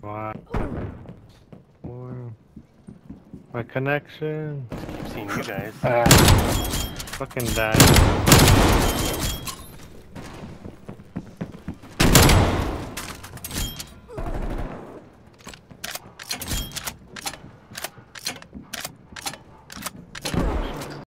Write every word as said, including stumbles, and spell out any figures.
Wow. Wow. My connection. Keep seeing you guys. Uh, Fucking die.